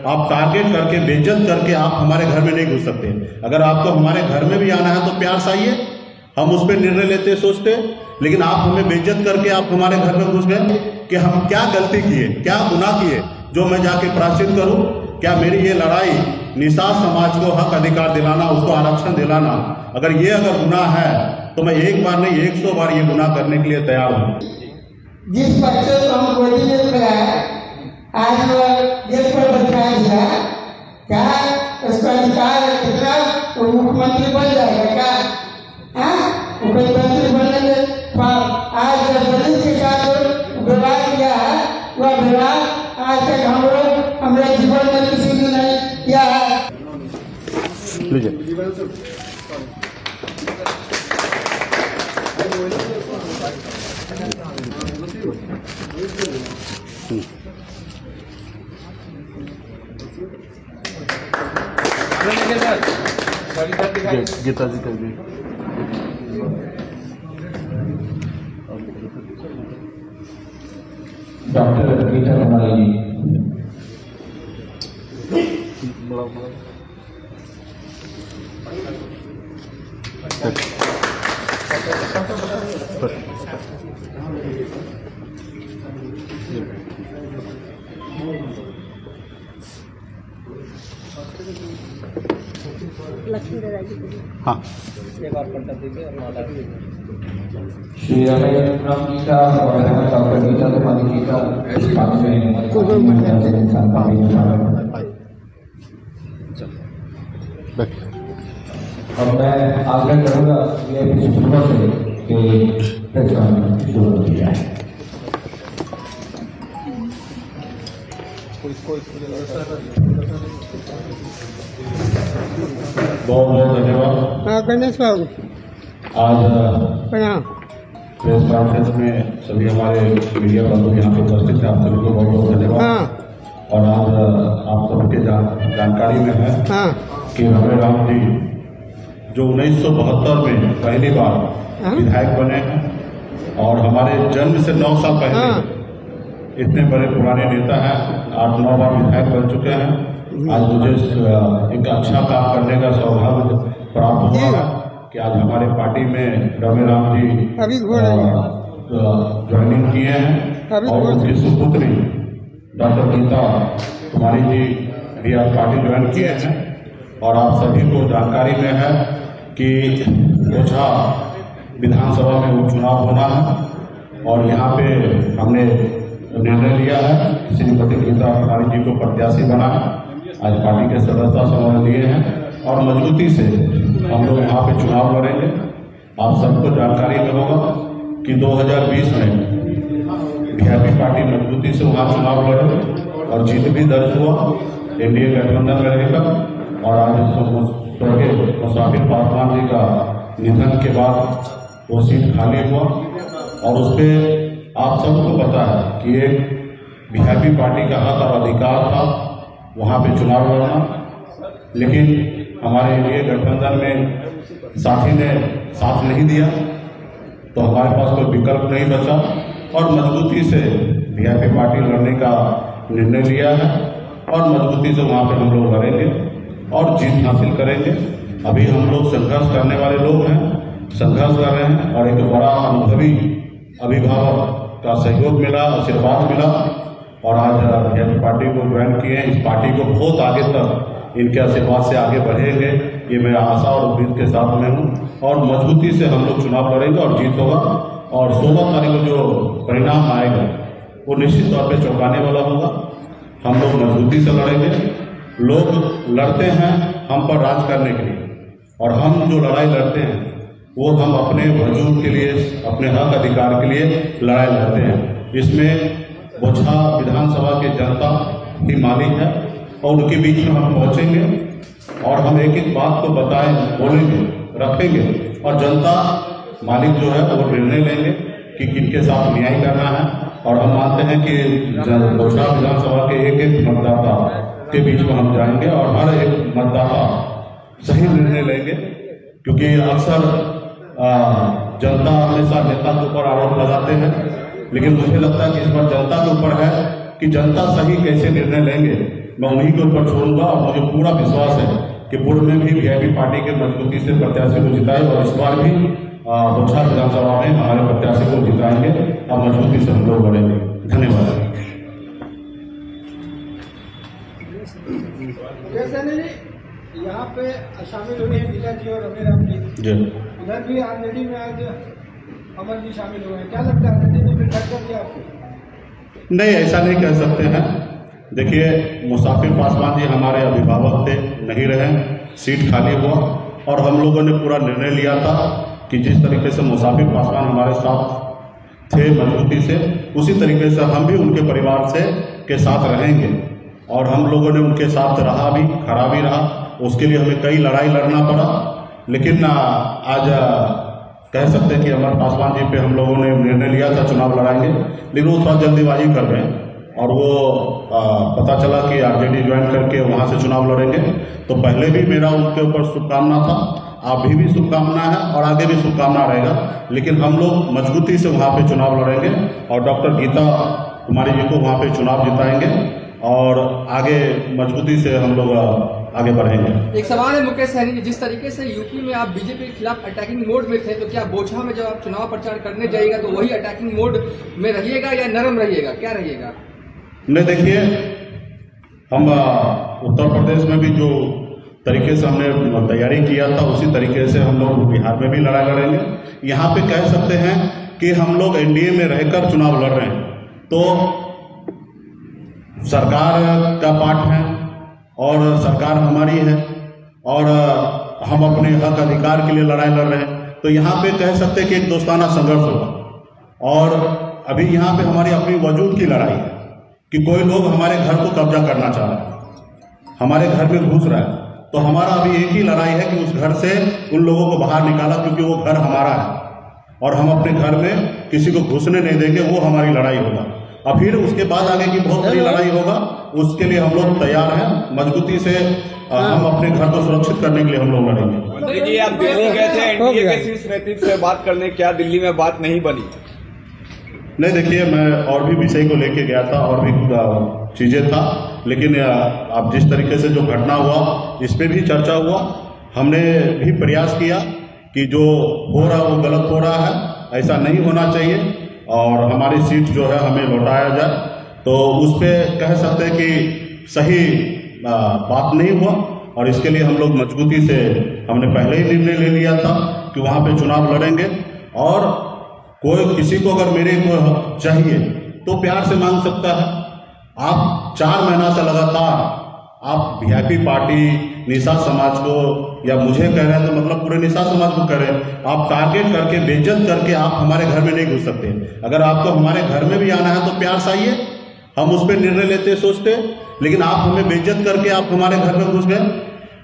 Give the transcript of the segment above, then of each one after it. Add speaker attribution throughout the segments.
Speaker 1: आप टारगेट करके बेइज्जत करके आप हमारे घर में नहीं घुस सकते। अगर आपको हमारे घर में भी आना है तो प्यार से आइए, हम उस पर निर्णय लेते सोचते। लेकिन आप हमें बेइज्जत करके आप हमारे घर में घुस गए कि हम क्या गलती किए, क्या गुनाह किए जो मैं जाके प्रायश्चित करूं? क्या मेरी ये लड़ाई निषाद समाज को हक अधिकार दिलाना, उसको आरक्षण दिलाना, अगर गुनाह है तो मैं एक बार नहीं 100 बार ये गुनाह करने के लिए तैयार हूँ।
Speaker 2: जिस बच्चे को हम गोदी में कराया आज वो जेल पर बैठाया गया, क्या उसका अधिकार कितना? वो मुख्यमंत्री बन जाएगा क्या? मुख्यमंत्री बनने में आज दलित के साथ व्यवहार किया है, वह व्यवहार आज तक हम लोग हमारे जीवन में किसी ने नहीं किया है।
Speaker 3: गीता जी कर दी।
Speaker 4: डॉक्टर गीता कुमारी जी।
Speaker 3: हाँ,
Speaker 4: श्री राम जी का और डॉक्टर गीता कुमारी जी का इस बात में अब मैं आग्रह करूंगा ये सुबह से कि प्रेस कॉन्फ्रेंस शुरू हो जाए।
Speaker 1: बहुत बहुत धन्यवाद।
Speaker 2: गणेश बाबू
Speaker 1: आज
Speaker 2: प्रणाम।
Speaker 1: प्रेस कॉन्फ्रेंस में सभी हमारे मीडिया बंधु यहाँ पे उपस्थित हैं, आप सभी को बहुत बहुत धन्यवाद। और आज आप सबके जानकारी में है कि रमेराम जी जो 1972 में पहली बार विधायक बने हैं और हमारे जन्म से 9 साल पहले इतने बड़े पुराने नेता हैं, 8-9 बार विधायक बन चुके हैं। आज मुझे एक अच्छा काम करने का सौभाग्य प्राप्त हुआ है कि आज हमारे पार्टी में रमेराम जी ज्वाइनिंग किए हैं और उनकी सुपुत्री डॉक्टर गीता कुमारी जी भी आज पार्टी ज्वाइन किए हैं। और आप सभी को जानकारी में है कि ओछा विधानसभा में उपचुनाव होना है और यहाँ पे हमने निर्णय लिया है श्रीमती गीता कुमारी जी को प्रत्याशी बनाया। आज पार्टी के सदस्यता समझ लिए हैं और मजबूती से हम लोग यहाँ पे चुनाव लड़ेंगे। आप सबको जानकारी में होगा कि 2020 में वीआईपी पार्टी मजबूती से वहाँ चुनाव लड़े और जीत भी दर्ज हुआ, एनडीए गठबंधन में रहेगा। और आज स्वर्गीय मुसाफिर पासवान जी का निधन के बाद वो सीट खाली हुआ और उस पर आप सबको पता है कि एक वीआईपी पार्टी का हक और अधिकार था वहाँ पे चुनाव लड़ना, लेकिन हमारे एनडीए गठबंधन में साथी ने साथ नहीं दिया तो हमारे पास कोई विकल्प नहीं बचा और मजबूती से वीआईपी पार्टी लड़ने का निर्णय लिया है और मजबूती से वहाँ पे हम लोग लड़ेंगे और जीत हासिल करेंगे। अभी हम लोग संघर्ष करने वाले लोग हैं, संघर्ष कर रहे हैं और एक बड़ा अनुभवी अभिभावक का सहयोग मिला, आशीर्वाद मिला और आज वीआईपी पार्टी को ज्वाइन किए हैं। इस पार्टी को बहुत आगे तक इनके आशीर्वाद से आगे बढ़ेंगे, ये मैं आशा और उम्मीद के साथ में हूँ और मजबूती से हम लोग चुनाव लड़ेंगे और जीत होगा। और 16 तारीख को जो परिणाम आएगा वो निश्चित तौर पे चौंकाने वाला होगा। हम लोग मजबूती से लड़ेंगे। लोग लड़ते हैं हम पर राज करने के लिए और हम जो लड़ाई लड़ते हैं वो हम अपने वजूद के लिए, अपने हक अधिकार के लिए लड़ाई लड़ते हैं। इसमें बोछा विधानसभा की जनता ही मालिक है और उनके बीच में हम पहुंचेंगे और हम एक एक बात को बताएं, बोलेंगे, रखेंगे और जनता मालिक जो है वो निर्णय लेंगे कि किनके साथ न्याय करना है। और हम मानते हैं कि बोछा विधानसभा के एक एक मतदाता के बीच में हम जाएंगे और हर एक मतदाता सही निर्णय लेंगे, क्योंकि अक्सर जनता हमेशा नेता के ऊपर आरोप लगाते हैं, लेकिन मुझे लगता है कि इस बार जनता के ऊपर है कि जनता सही कैसे निर्णय लेंगे। मैं उन्हीं के ऊपर छोड़ूंगा और मुझे पूरा विश्वास है कि पूर्व में भी वीआईपी पार्टी के मजबूती से प्रत्याशी को जिताए और इस बार भी बोचहां विधानसभा में हमारे प्रत्याशी को जिताएंगे और मजबूती से हम लोग बढ़ेंगे। धन्यवाद।
Speaker 5: यहाँ पे शामिल हुए हैं लीला जी और अमीर राम जी, उधर भी आरजेडी में आज अमर जी शामिल हुए हैं, क्या लगता है आरजेडी ने फिर कर दिया आपको?
Speaker 1: नहीं, ऐसा नहीं कह सकते हैं। देखिए, मुसाफिर पासवान जी हमारे अभिभावक थे, नहीं रहे, सीट खाली हुआ और हम लोगों ने पूरा निर्णय लिया था कि जिस तरीके से मुसाफिर पासवान हमारे साथ थे मजबूती से, उसी तरीके से हम भी उनके परिवार से के साथ रहेंगे और हम लोगों ने उनके साथ रहा भी, खड़ा भी रहा। उसके लिए हमें कई लड़ाई लड़ना पड़ा, लेकिन आज कह सकते हैं कि अमर पासवान जी पे हम लोगों ने निर्णय लिया था चुनाव लड़ाएंगे, लेकिन वो थोड़ा जल्दीबाजी कर गए और वो पता चला कि आरजेडी ज्वाइन करके वहाँ से चुनाव लड़ेंगे। तो पहले भी मेरा उनके ऊपर शुभकामना था, अभी भी शुभकामना है और आगे भी शुभकामना रहेगा, लेकिन हम लोग मजबूती से वहाँ पे चुनाव लड़ेंगे और डॉक्टर गीता कुमारी जी को वहाँ पे चुनाव जिताएंगे और आगे मजबूती से हम लोग आगे बढ़ेंगे।
Speaker 6: एक सवाल है मुकेश सहनी जी, जिस तरीके से यूपी में आप बीजेपी के खिलाफ अटैकिंग मोड में थे, तो क्या बोचहां में जब आप चुनाव प्रचार करने जाइएगा तो वही अटैकिंग मोड में रहिएगा या नरम रहिएगा, क्या रहिएगा?
Speaker 1: नहीं, देखिए, हम उत्तर प्रदेश में भी जो तरीके से हमने तैयारी किया था उसी तरीके से हम लोग बिहार में भी लड़ाई लड़ेंगे। यहाँ पे कह सकते हैं कि हम लोग एनडीए में रहकर चुनाव लड़ रहे हैं, तो सरकार का पार्ट है और सरकार हमारी है और हम अपने हक अधिकार के लिए लड़ाई लड़ रहे हैं। तो यहाँ पे कह सकते हैं कि एक दोस्ताना संघर्ष होगा और अभी यहाँ पे हमारी अपनी वजूद की लड़ाई है कि कोई लोग हमारे घर को कब्जा करना चाह रहे हैं, हमारे घर में घुस रहा है। तो हमारा अभी एक ही लड़ाई है कि उस घर से उन लोगों को बाहर निकाला, क्योंकि वो घर हमारा है और हम अपने घर में किसी को घुसने नहीं देंगे, वो हमारी लड़ाई होगा। और फिर उसके बाद आगे की बहुत बड़ी लड़ाई होगा, उसके लिए हम लोग तैयार हैं। मजबूती से हम अपने घर को सुरक्षित करने के लिए हम लोग लड़ेंगे।
Speaker 7: मंत्री जी, आप दिल्ली गए थे एनडीए के शीर्ष नेतृत्व से बात करने, क्या दिल्ली में बात नहीं बनी?
Speaker 1: नहीं, देखिए, मैं और भी विषय को लेके गया था और भी चीजें था, लेकिन अब जिस तरीके से जो घटना हुआ इस पे भी चर्चा हुआ। हमने भी प्रयास किया कि जो हो रहा वो गलत हो रहा है, ऐसा नहीं होना चाहिए और हमारी सीट जो है हमें लौटाया जाए। तो उस पर कह सकते हैं कि सही बात नहीं हुआ और इसके लिए हम लोग मजबूती से हमने पहले ही निर्णय ले लिया था कि वहाँ पे चुनाव लड़ेंगे और कोई किसी को अगर मेरे को चाहिए तो प्यार से मांग सकता है। आप 4 महीना से लगातार आप वीआईपी पार्टी निषाद समाज को या मुझे कह रहे हैं तो मतलब पूरे निषाद समाज को कह रहे हैं, आप टारगेट करके बेइज्जत करके आप हमारे घर में नहीं घुस सकते। अगर आपको हमारे घर में भी आना है तो प्यार से आइए, हम उस पर निर्णय लेते सोचते, लेकिन आप हमें बेइज्जत करके आप हमारे घर में घुस गए।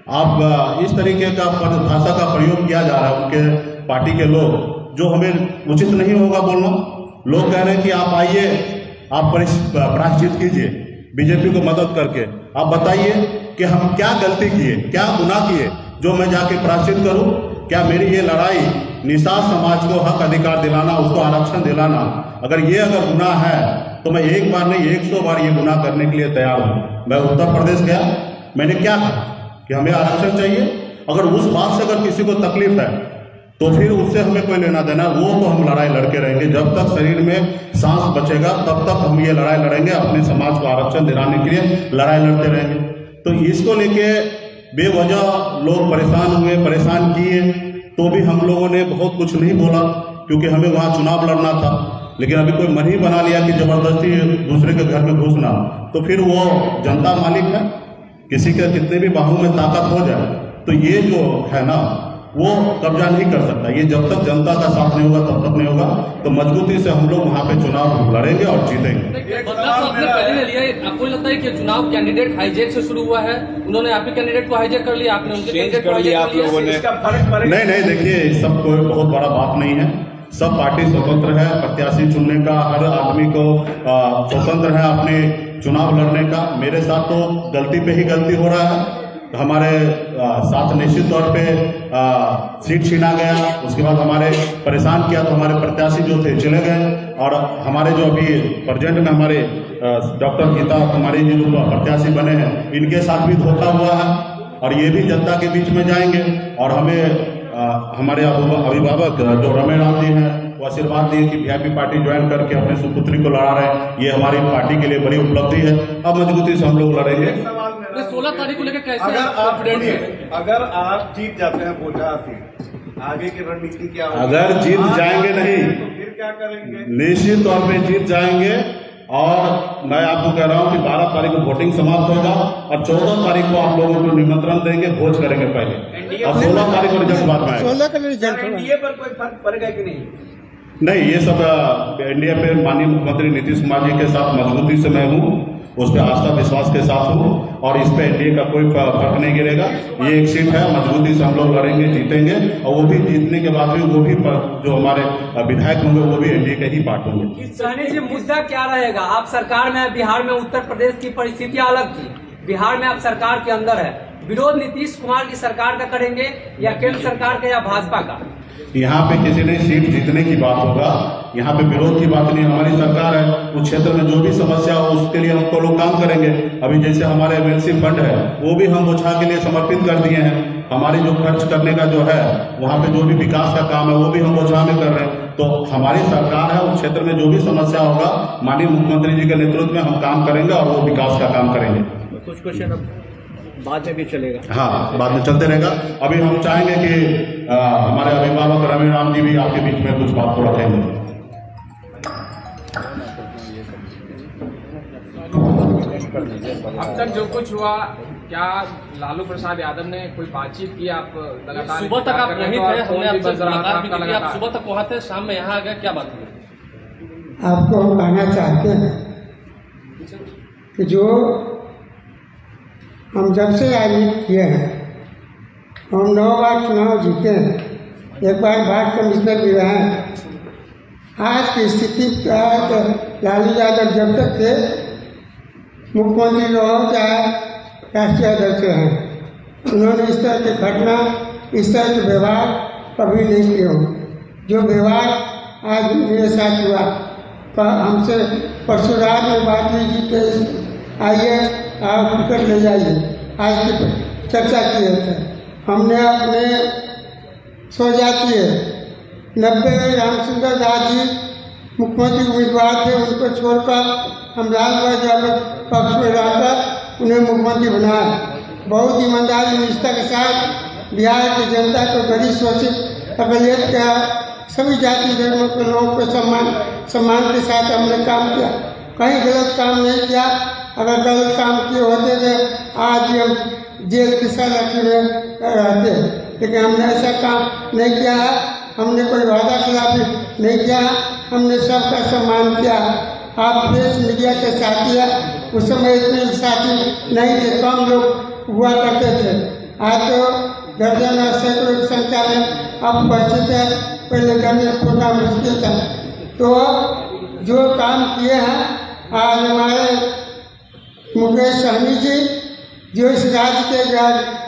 Speaker 1: आप इस तरीके का भाषा का प्रयोग किया जा रहा है उनके पार्टी के लोग, जो हमें उचित नहीं होगा बोलना। लोग कह रहे हैं कि आप आइए, आप प्रायश्चित कीजिए बीजेपी को मदद करके। आप बताइए कि हम क्या गलती किए, क्या गुनाह किए जो मैं जाके प्रायश्चित करूं? क्या मेरी ये लड़ाई निषाद समाज को हक अधिकार दिलाना, उसको आरक्षण दिलाना, अगर गुनाह है तो मैं एक बार नहीं 100 बार ये गुनाह करने के लिए तैयार हूं। मैं उत्तर प्रदेश गया, मैंने क्या कहा कि हमें आरक्षण चाहिए। अगर उस बात से अगर किसी को तकलीफ है तो फिर उससे हमें कोई लेना देना, वो तो हम लड़ाई लड़के रहेंगे। जब तक शरीर में सांस बचेगा तब तक हम ये लड़ाई लड़ेंगे, अपने समाज को आरक्षण दिलाने के लिए लड़ाई लड़ते रहेंगे। तो इसको लेके बेवजह लोग परेशान हुए, परेशान किए, तो भी हम लोगों ने बहुत कुछ नहीं बोला, क्योंकि हमें वहाँ चुनाव लड़ना था। लेकिन अभी कोई मन ही बना लिया कि जबरदस्ती दूसरे के घर में घुसना, तो फिर वो जनता मालिक है, किसी के कितने भी बाहों में ताकत हो जाए तो ये जो है ना वो कब्जा नहीं कर सकता। ये जब तक जनता का साथ नहीं होगा तब तक नहीं होगा। तो मजबूती से हम लोग वहाँ पे चुनाव लड़ेंगे और जीतेंगे।
Speaker 6: आपको लगता है कि चुनाव कैंडिडेट हाईजैक से शुरू हुआ है, उन्होंने आपके कैंडिडेट को हाईजैक कर लिया, आपने उनके कैंडिडेट को हाईजैक कर लिया?
Speaker 1: नहीं, देखिए, सब कोई बहुत बड़ा बात नहीं है। सब पार्टी स्वतंत्र है प्रत्याशी चुनने का, हर आदमी को स्वतंत्र है अपने चुनाव लड़ने का। मेरे साथ तो गलती पे ही गलती हो रहा है हमारे साथ निश्चित तौर पे सीट छीना गया। उसके बाद हमारे परेशान किया तो हमारे प्रत्याशी जो थे चले गए। और हमारे जो अभी प्रेजेंट में हमारे डॉक्टर गीता कुमारी जी जो प्रत्याशी बने हैं, इनके साथ भी धोखा हुआ है और ये भी जनता के बीच में जाएंगे। और हमें हमारे अभिभावक जो रमेश राम जी हैं वो आशीर्वाद दिए कि वीआईपी पार्टी ज्वाइन करके अपने सुपुत्री को लड़ा रहे हैं। ये हमारी पार्टी के लिए बड़ी उपलब्धि है। अब मजबूती से हम लोग लड़ेंगे।
Speaker 6: 16 तारीख को लेकर कैसे
Speaker 7: अगर आप जीत जाते हैं बोझा सीट, आगे की रणनीति क्या होगी?
Speaker 1: अगर जीत जाएंगे नहीं
Speaker 7: तो फिर क्या करेंगे?
Speaker 1: निश्चित तौर पे जीत जाएंगे। और मैं आपको कह रहा हूं कि 12 तारीख को वोटिंग समाप्त होगा और 14 तारीख को आप लोगों को निमंत्रण देंगे, भोज करेंगे पहले, और 16 तारीख को रिजल्ट बाद में आएगा।
Speaker 5: 16 का रिजल्ट
Speaker 7: एनडीए पर कोई फर्क पड़ेगा कि नहीं?
Speaker 1: नहीं, ये सब एनडीए पे माननीय मुख्यमंत्री नीतीश कुमार जी के साथ मजबूती से मैं हूँ, उस पर आस्था विश्वास के साथ हूँ और इस पे एनडीए का कोई फर्क नहीं गिरेगा। ये एक सीट है, मजबूती से हम लोग लड़ेंगे, जीतेंगे। और वो भी जीतने के बाद भी वो भी जो हमारे विधायक होंगे वो भी एनडीए के ही पार्ट होंगे।
Speaker 8: सहनी जी, मुद्दा क्या रहेगा? आप सरकार में, बिहार में उत्तर प्रदेश की परिस्थितियां अलग थी, बिहार में आप सरकार के अंदर है, विरोध नीतीश कुमार की सरकार का करेंगे या केंद्र सरकार का या भाजपा का?
Speaker 1: यहाँ पे किसी ने सीट जीतने की बात होगा, यहाँ पे विरोध की बात नहीं। हमारी सरकार है, उस क्षेत्र में जो भी समस्या हो उसके लिए हमको लोग काम करेंगे। अभी जैसे हमारे एमएलसी फंड है वो भी हम ओछा के लिए समर्पित कर दिए हैं। हमारी जो खर्च करने का जो है वहाँ पे जो भी विकास का काम है वो भी हम ओछा में कर रहे हैं। तो हमारी सरकार है, उस क्षेत्र में जो भी समस्या होगा माननीय मुख्यमंत्री जी के नेतृत्व में हम काम करेंगे और वो विकास का काम करेंगे।
Speaker 6: कुछ क्वेश्चन बाद में भी चलेगा।
Speaker 1: हाँ, बाद में चलते रहेगा। अभी हम चाहेंगे कि हमारे अभिभावक रमेश राम जी भी आपके बीच में कुछ बात को रखेंगे।
Speaker 9: अब तक जो कुछ हुआ, क्या लालू प्रसाद यादव ने कोई बातचीत की? आप लगातार
Speaker 6: सुबह तक आप वहीं थे, हमने आपसे मुलाकात भी की, आप सुबह तक वहाँ थे, शाम में यहाँ आ गए, क्या बात हुई?
Speaker 2: आपको हम कहना चाहते हैं कि जो हम जब से राजनीति किए हैं, हम 9 बार चुनाव जीते हैं, 1 बार वार्ड कमिश्नर भी रहे हैं। आज की स्थिति क्या है तो लालू यादव जब तक थे मुख्यमंत्री रहो चाहे राष्ट्रीय अध्यक्ष हैं, उन्होंने इस तरह की घटना, इस तरह के व्यवहार कभी नहीं किए हों। जो व्यवहार आज मेरे साथ हुआ, हमसे परसों रात में बात हुई जी के आइए आप टिकट ले जाइए, आज की चर्चा किए थे। हमने अपने सो जाती है 90 में रामचंद्र दास जी मुख्यमंत्री उम्मीदवार थे, उनको छोड़कर हम लालबाग यादव पक्ष में रहकर उन्हें मुख्यमंत्री बनाया। बहुत ईमानदारी निष्ठा के साथ बिहार की जनता को गरीब शोषित अकलियत का सभी जाति धर्मों के लोगों को सम्मान के साथ हमने काम किया, कहीं गलत काम नहीं किया। अगर गलत काम किए होते थे आज हम जेल की सलाखी में रहते, लेकिन हमने ऐसा काम नहीं किया। हमने कोई वादा खिलाफी नहीं किया, हमने सबका सम्मान किया। आप प्रेस मीडिया के साथी हैं, उस समय इतने साथी नहीं थे, कम लोग हुआ करते थे। आज तो दर्जन और सैकड़ों की संख्या में अब उपस्थित है, पहले करने पूरा मुश्किल था। तो जो काम किए हैं, आज हमारे मुकेश सहनी जी जो इस राज्य के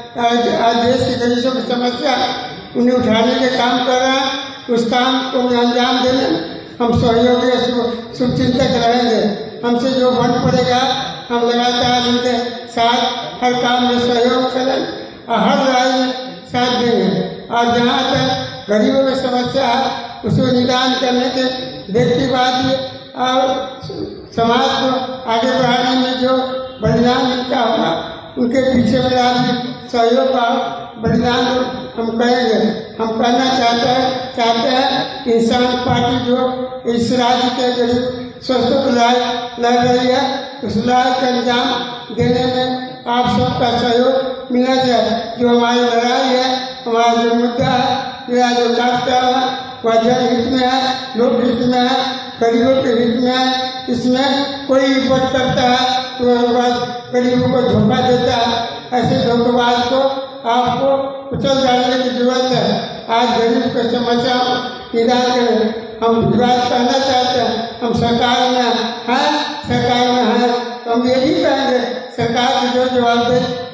Speaker 2: आज देश के गरीबों की समस्या उन्हें उठाने के काम कर रहे हैं, उस काम को अंजाम देने हम सहयोगी शुभचिंतक रहेंगे। हमसे जो फंड पड़ेगा हम लगातार उनके साथ हर काम में सहयोग करें और हर लड़ाई में साथ देंगे। और जहाँ तक गरीबों की समस्या है उसको निदान करने के व्यक्तिवादी और समाज को आगे बढ़ाने में जो बलिदान मिलता होगा उनके पीछे मेरा भी सहयोग का बलिदान हम करेंगे। हम कहना चाहते हैं कि इंसान पार्टी जो इस राज्य के गरीब स्वस्थ को लड़ रही है, उस लड़ाई का अंजाम देने में आप सबका सहयोग मिलना चाहिए। जो हमारी लड़ाई है, हमारा जो मुद्दा है, मेरा जो कार्यक्रम है वह जनहित में है, लोक हित में है, गरीबों के हित में है। इसमें कोई विपद करता है तो गरीबों को धोखा देता है, ऐसे धोखेबाज को आपको कुचल डालने की जरूरत है। आज गरीब की समस्या निदान करें। हम बात कहना चाहते हैं, हम सरकार में हैं, तो हम ये भी कहेंगे सरकार को जो जवाब दे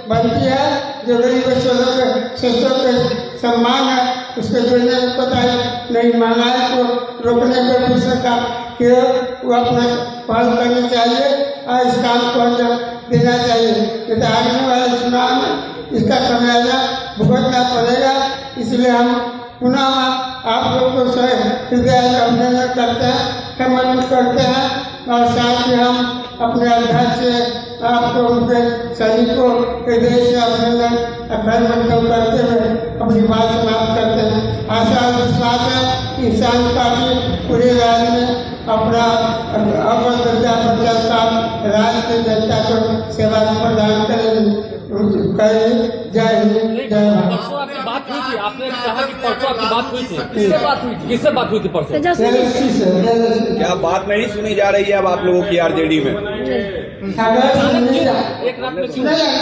Speaker 2: बनती है, जो गरीब शस्त्रों के सम्मान है उसको जोड़ने में पता है। नहीं महंगाई को रोकने के भी सरकार के वो अपना पहल करनी चाहिए और इस काम को अंजाम देना चाहिए। नहीं तो आने वाले चुनाव में इसका खमियाजा भुगतना पड़ेगा। इसलिए हम पुनः आप लोग को हृदय अभिनंदन करते हैं, सम्मान करते हैं और साथ ही हम अपने अध्यक्ष आपको उनके सैनिकों के देश से अभिनंदन मंथन करते हुए अपनी बात समाप्त करते हैं। आशा और विश्वास है कि किसान पार्टी पूरे राज्य में अपना अव्वल दर्जा पर चलता राज्य की जनता को सेवा प्रदान करेगी। जय हिंद, जय भारत।
Speaker 8: परसों आपकी बात हुई थी, आपने कहा कि परसों आपकी बात हुई थी, किससे बात हुई थी? किससे बात हुई थी परसों?
Speaker 7: क्या बात नहीं सुनी जा रही है अब आप लोगों की आरजेडी में?
Speaker 8: एक रात में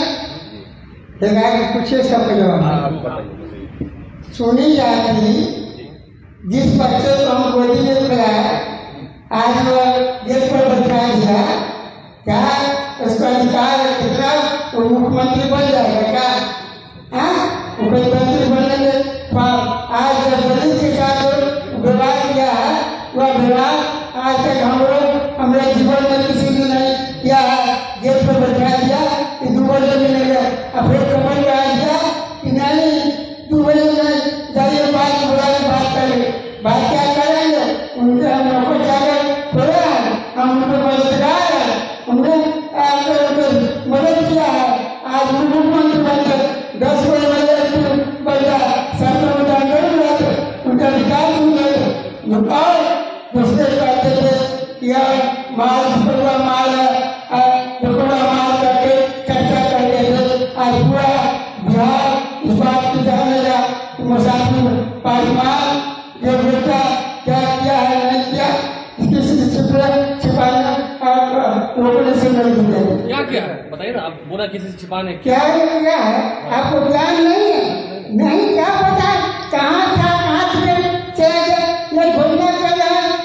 Speaker 2: पूछे सबके जवाब सुनी जाती। जिस बच्चे को हम गोदी में खिलाया आज वो गेट पर बैठा दिया, क्या उसका अधिकार है? कितना वो मुख्यमंत्री बन जाएगा क्या? मुख्यमंत्री बनने में आज दलित के साथ व्यवहार किया है, वह व्यवहार आज तक हम लोग हमारे जीवन में किसी ने नहीं किया है। गेट पर बैठा दिया कि 2 बजे मिलेगा, अब फिर कमर में आ गया कि नहीं 2 बजे नहीं जाइए, बात करेंगे। बात क्या करेंगे? उनके हम नौकर चाकर थोड़े हैं, हम उनके मददगार हैं, हमने मदद किया है। आज मुख्यमंत्री बनकर 10 बजे बजा सत्र में जानकारी रहते उनका अधिकार और दूसरे कहते थे यह माल माल माल करके चर्चा करते थे। आज पूरा बिहार इस बात की जानेगा मुसाफिर पासवान जो बेटा क्या किया है नहीं किया, इसकी छिपाने और रोकने से नहीं मिलेगा।
Speaker 8: क्या किया है बताइए ना, आप बोला किसी से छिपाने
Speaker 2: क्या किया है? आपको ज्ञान नहीं है? नहीं क्या पता कहाँ था, कहाँ चले गए, ये घोषणा कर रहे हैं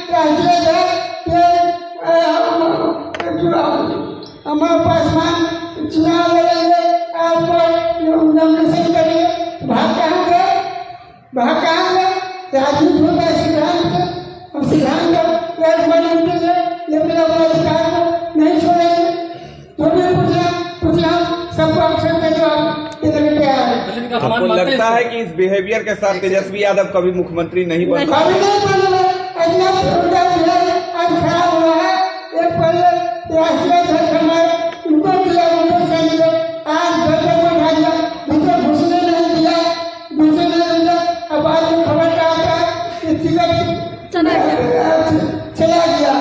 Speaker 2: हमारे पासवान चुनाव लड़ेंगे, आपको नॉमिनेशन करेंगे, भाग कहाँ गए? राजनीति होता है सिद्धांत, हम सिद्धांत लेकिन अपने अधिकार को नहीं छोड़ेंगे। जो भी पूछना सबको अवसर का जवाब इधर क्या है।
Speaker 7: आपको लगता है कि इस बिहेवियर के साथ तेजस्वी यादव कभी मुख्यमंत्री नहीं बन
Speaker 2: कभी नहीं बने? आज खराब हुआ है। एक पहले राष्ट्रीय अध्यक्ष उनको दिया, उनको सही आज घर पर बैठा दिया, उनको घुसने नहीं दिया। अब आज खबर का आता है कि टिकट चला गया।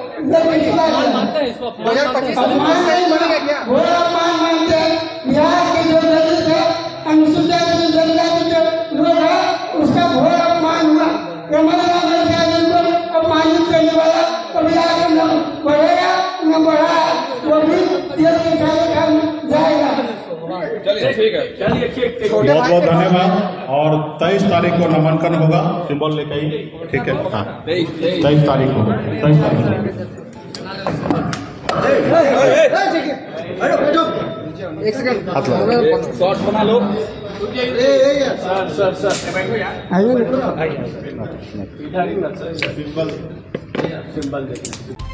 Speaker 2: अपमान मानते हैं। बिहार के जो दलित है, अनुसूचित जनजाति के लोग है, उसका घोर अपमान हुआ। अपमानित करने वाला कभी आगे न बढ़ेगा न बढ़ा, वो भी जेल के साथ जाएगा।
Speaker 7: चलिए ठीक है, चलिए
Speaker 1: बहुत बहुत धन्यवाद। और 23 तारीख को नामांकन होगा, सिंबल लेकर ही, ठीक है? हाँ 23 तारीख को, 23 तारीख
Speaker 6: एक सेकंड
Speaker 7: शॉर्ट बना लो।
Speaker 2: आइए
Speaker 7: सिंबल